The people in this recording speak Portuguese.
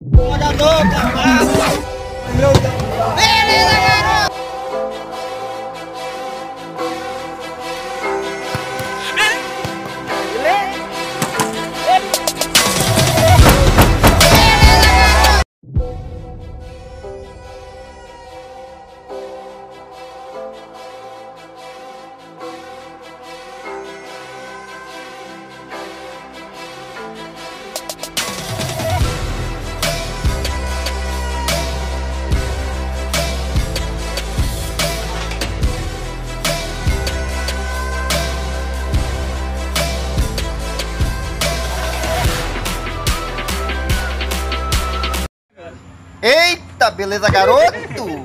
Jogador, cavalo! Meu Deus! Beleza, garoto! Eita, beleza, garoto?